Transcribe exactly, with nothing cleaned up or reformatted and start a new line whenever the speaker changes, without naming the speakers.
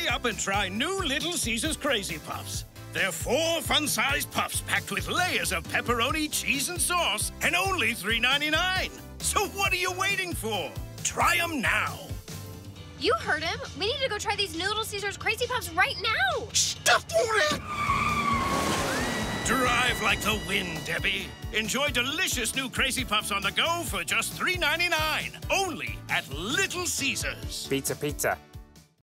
Hurry up and try new Little Caesars Crazy Puffs. They're four fun-sized puffs packed with layers of pepperoni, cheese, and sauce, and only three ninety-nine. So what are you waiting for? Try them now.
You heard him. We need to go try these new Little Caesars Crazy Puffs right now.
Stop it! Drive like the wind, Debbie. Enjoy delicious new Crazy Puffs on the go for just three ninety-nine. Only at Little Caesars.
Pizza, pizza.